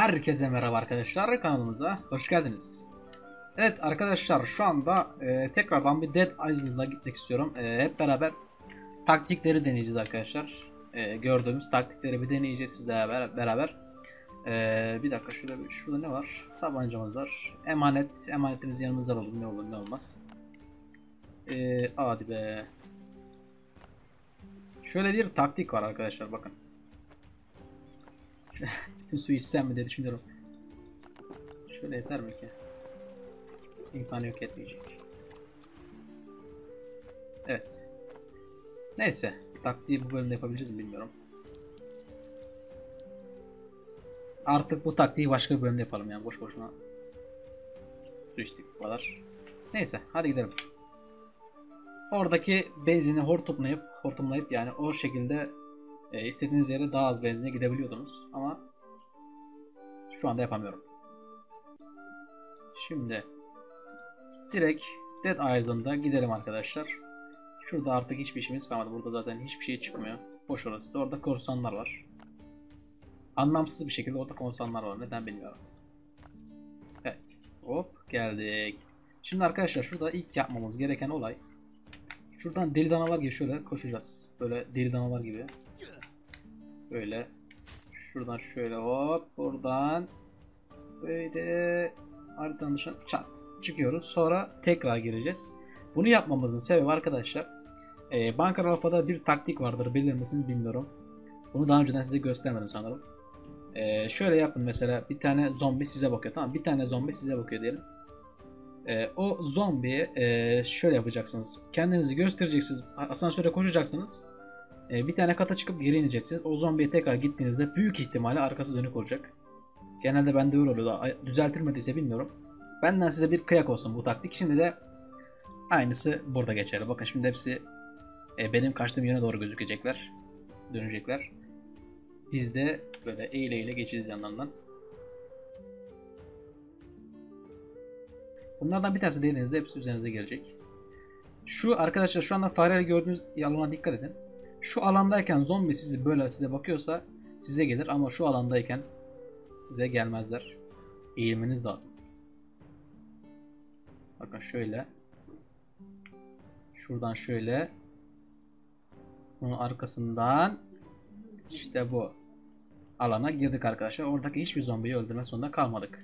Herkese merhaba arkadaşlar, kanalımıza hoş geldiniz. Evet arkadaşlar, şu anda tekrardan bir Dead Island'a gitmek istiyorum. Hep beraber taktikleri deneyeceğiz arkadaşlar. Gördüğümüz taktikleri bir deneyeceğiz sizlerle beraber. Bir dakika, şurada ne var? Tabancamız var. Emanetimiz yanımızda olur, ne olur ne olmaz. Hadi be. Şöyle bir taktik var arkadaşlar, bakın. Bütün suyu içsem mi diye düşünüyorum. Şöyle yeter mi ki? İmkanı yok, etmeyecek. Evet. Neyse. Taktiği bu bölümde yapabileceğiz mi bilmiyorum. Artık bu taktiği başka bir bölümde yapalım yani. Boş boşuna su içtik bu kadar. Neyse, hadi gidelim. Oradaki benzini hortumlayıp yani o şekilde istediğiniz yere daha az benzine gidebiliyordunuz. Ama şu anda yapamıyorum. Şimdi direkt Dead Island'a gidelim arkadaşlar. Şurada artık hiçbir işimiz kalmadı. Burada zaten hiçbir şey çıkmıyor. Boş orası. Orada korsanlar var. Anlamsız bir şekilde orada korsanlar var. Neden bilmiyorum. Evet. Hop geldik. Şimdi arkadaşlar şurada ilk yapmamız gereken olay. Şuradan deli danalar gibi şöyle koşacağız. Böyle deli danalar gibi. Böyle. Şuradan şöyle hop. Buradan. Böyle. Haritanın dışına çat. Çıkıyoruz. Sonra tekrar gireceğiz. Bunu yapmamızın sebebi arkadaşlar. Banka Alfa'da bir taktik vardır. Bilir misiniz bilmiyorum. Bunu daha önceden size göstermedim sanırım. Şöyle yapın mesela, bir tane zombi size bakıyor, tamam, bir tane zombi size bakıyor diyelim. O zombiye şöyle yapacaksınız, kendinizi göstereceksiniz, asansöre koşacaksınız, bir tane kata çıkıp geri ineceksiniz. O zombiye tekrar gittiğinizde büyük ihtimalle arkası dönük olacak. Genelde bende öyle oluyor, düzeltilmediyse bilmiyorum. Benden size bir kıyak olsun bu taktik. Şimdi de aynısı burada geçerli. Bakın şimdi hepsi benim kaçtığım yöne doğru gözükecekler, dönecekler. Biz de böyle eğile eğile geçeceğiz yanlarından. Bunlardan bir tanesi değdiğinizde hepsi üzerinize gelecek. Şu arkadaşlar, şu anda fareyle gördüğünüz alana dikkat edin. Şu alandayken zombi size bakıyorsa size gelir, ama şu alandayken size gelmezler. Eğilmeniz lazım. Bakın şöyle. Şuradan şöyle. Bunun arkasından işte bu alana girdik arkadaşlar. Oradaki hiçbir zombiyi öldürmek zorunda kalmadık.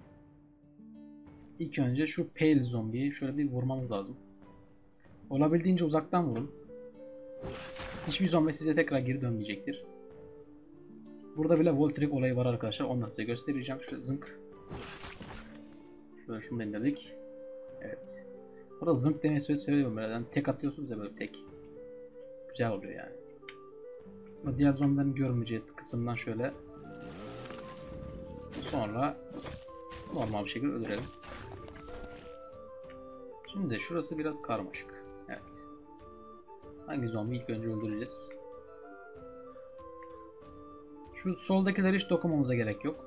İlk önce şu pale zombiyi şöyle bir vurmamız lazım. Olabildiğince uzaktan vurun. Hiçbir zombi size tekrar geri dönmeyecektir. Burada bile Voltrik olayı var arkadaşlar. Onu da size göstereceğim. Şöyle zınk. Şöyle şunu indirdik. Evet. Burada zınk demeyi seviyorum böyle. Yani tek atıyorsunuz ya, böyle tek. Güzel oluyor yani. Diğer zombilerin görmeyeceği kısımdan şöyle. Sonra normal bir şekilde öldürelim. Şimdi şurası biraz karmaşık. Evet. Hangi zombi ilk önce öldüreceğiz? Şu soldakileri hiç dokunmamıza gerek yok.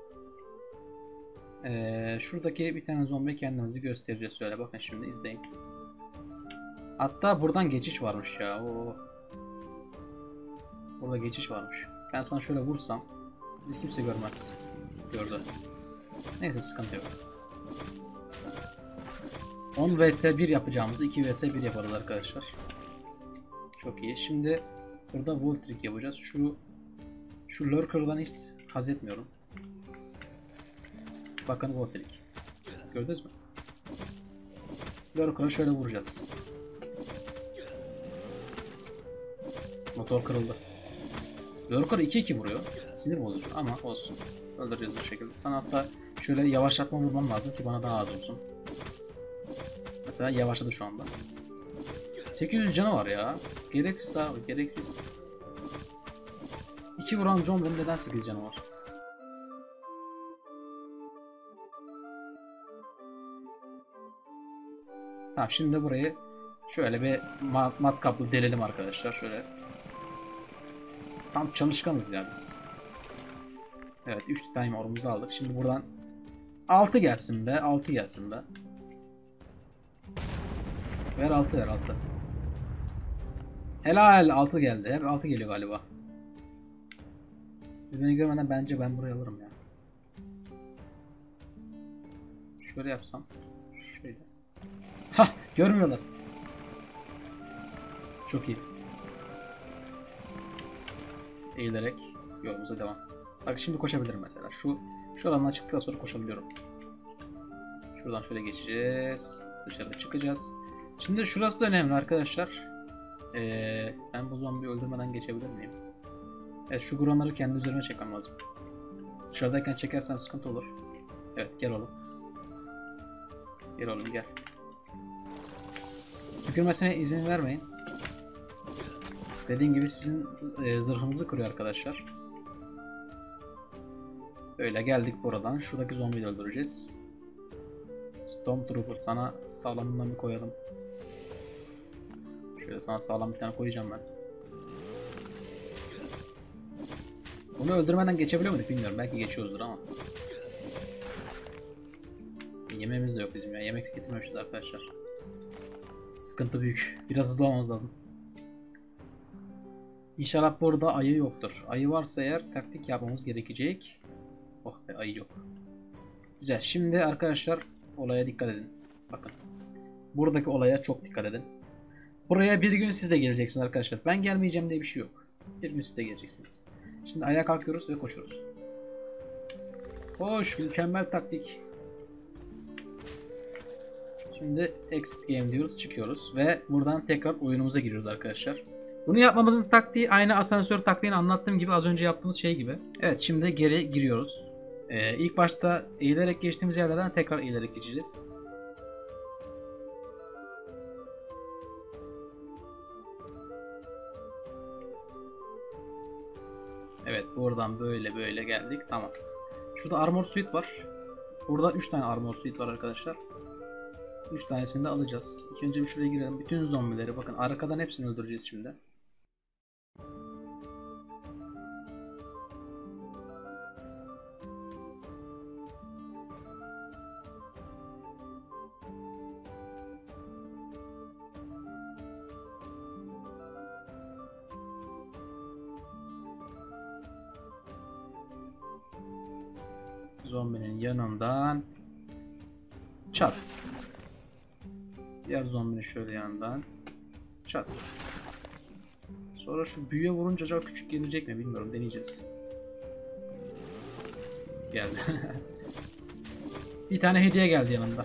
Şuradaki bir tane zombi kendimizi göstereceğiz. Şöyle bakın, şimdi izleyin. Hatta buradan geçiş varmış ya. Burada geçiş varmış. Ben sana şöyle vursam bizi kimse görmez. Gördü. Neyse, sıkıntı yok. 10 vs 1 yapacağımızı 2 vs 1 yaparız arkadaşlar. Çok iyi. Şimdi burada Voltrik yapacağız. Şu Lurker'dan hiç haz etmiyorum. Bakın Voltrik. Gördünüz mü? Lurker'ı şöyle vuracağız. Motor kırıldı. Lurker 2-2 vuruyor. Sinir bozucu ama olsun. Öldüreceğiz bu şekilde. Sana hatta şöyle yavaşlatma vurmam lazım ki bana daha az olsun. Mesela yavaşladı şu anda. 800 canı var ya. Gereksiz abi, gereksiz. 2 vuran zombinin neden 8 canı var? Tamam, şimdi burayı şöyle bir matkaplı delelim arkadaşlar. Şöyle. Tam çalışkanız ya biz. Evet, 3 tane orumuzu aldık. Şimdi buradan 6 gelsin be. 6 gelsin be. Ver 6, ver 6. Helal, 6 geldi. Hep 6 geliyor galiba. Siz beni görmeden bence ben burayı alırım ya. Şöyle yapsam. Şöyle. Hah, görmüyorlar. Çok iyi. Eğilerek yolumuza devam. Bak şimdi koşabilirim mesela. Şu alandan çıktıktan sonra koşabiliyorum. Şuradan şöyle geçeceğiz. Dışarı çıkacağız. Şimdi şurası da önemli arkadaşlar. Ben bu zombiyi öldürmeden geçebilir miyim? Evet, şu gronları kendi üzerine çekmem lazım. Dışarıdayken çekersem sıkıntı olur. Evet, gel oğlum. Gel oğlum, gel. Tükürmesine izin vermeyin. Dediğim gibi sizin zırhınızı kırıyor arkadaşlar. Böyle geldik buradan. Şuradaki zombiyi öldüreceğiz. Stormtrooper, sana sağlamından bir koyalım. Şöyle sana sağlam bir tane koyacağım ben. Bunu öldürmeden geçebiliyor muyduk bilmiyorum. Belki geçiyoruzdur ama. Yemeğimiz de yok bizim ya. Yemek getirmemişiz arkadaşlar. Sıkıntı büyük. Biraz hızlı olmamız lazım. İnşallah burada ayı yoktur. Ayı varsa eğer taktik yapmamız gerekecek. Oh be, ayı yok. Güzel. Şimdi arkadaşlar olaya dikkat edin. Bakın. Buradaki olaya çok dikkat edin. Buraya bir gün siz de geleceksiniz arkadaşlar. Ben gelmeyeceğim diye bir şey yok. Bir gün siz de geleceksiniz. Şimdi ayağa kalkıyoruz ve koşuyoruz. Hoş, mükemmel taktik. Şimdi exit game diyoruz, çıkıyoruz ve buradan tekrar oyunumuza giriyoruz arkadaşlar. Bunu yapmamızın taktiği aynı asansör taktiğini anlattığım gibi, az önce yaptığımız şey gibi. Evet, şimdi geri giriyoruz. İlk başta eğilerek geçtiğimiz yerlerden tekrar eğilerek geçeceğiz. Evet, buradan böyle geldik. Tamam. Şurada armor suit var. Burada 3 tane armor suit var arkadaşlar. 3 tanesini de alacağız. İlk önce bir şuraya girelim. Bütün zombileri bakın, arkadan hepsini öldüreceğiz şimdi. Zombinin yanından çat. Diğer zombinin şöyle yanından çat. Sonra şu büyüye vurunca acaba küçük gelecek mi bilmiyorum, deneyeceğiz. Geldi. Bir tane hediye geldi yanımda.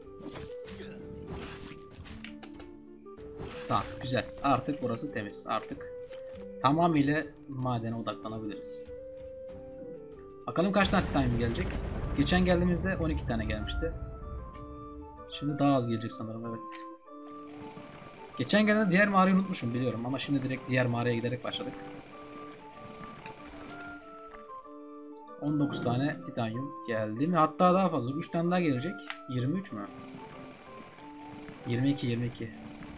Tamam, güzel. Artık burası temiz. Artık tamamıyla madene odaklanabiliriz. Bakalım kaç tane titanyum gelecek. Geçen geldiğimizde 12 tane gelmişti. Şimdi daha az gelecek sanırım, evet. Geçen geldiğimde diğer mağarayı unutmuşum biliyorum ama şimdi direkt diğer mağaraya giderek başladık. 19 tane titanyum geldi mi? Hatta daha fazla. 3 tane daha gelecek. 23 mü? 22.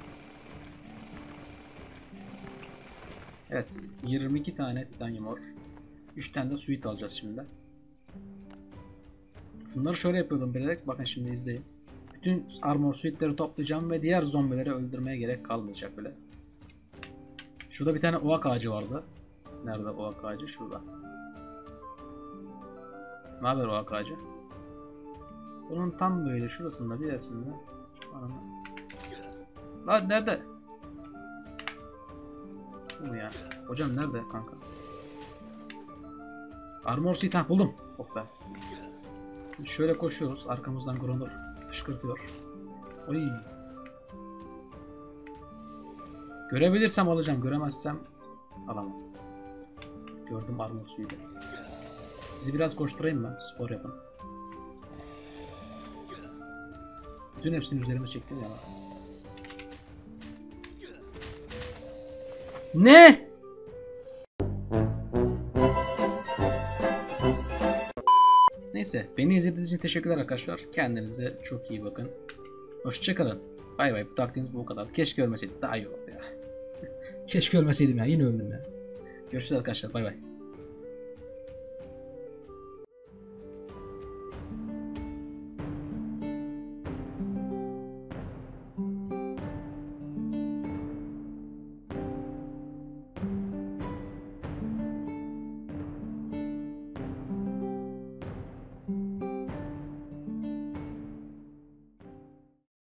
Evet. 22 tane titanyum ore. 3 tane de suit alacağız şimdi. Şunları şöyle yapıyordum bilerek. Bakın şimdi izleyin. Bütün armor suitleri toplayacağım ve diğer zombileri öldürmeye gerek kalmayacak bile. Şurada bir tane oak ağacı vardı. Nerede oak ağacı? Şurada. Ne haber oak ağacı? Bunun tam böyle şurasında bir yerisinde. Lan nerede? Bu mu ya? Hocam nerede kanka? Armor suit, ha buldum. Oh be. Şöyle koşuyoruz. Arkamızdan Gronor fışkırtıyor. Oy. Görebilirsem alacağım. Göremezsem alamam. Gördüm armor suyu. Sizi biraz koşturayım ben. Spor yapın. Bütün hepsini üzerime çektim ya. Ne? Neyse, beni izlediğiniz için teşekkürler arkadaşlar. Kendinize çok iyi bakın. Hoşçakalın. Bay bay. Bu taktiğimiz bu kadar. Keşke ölmeseydim. Daha iyi olurdu ya. Keşke ölmeseydim ya. Yine öldüm ya. Görüşürüz arkadaşlar. Bay bay.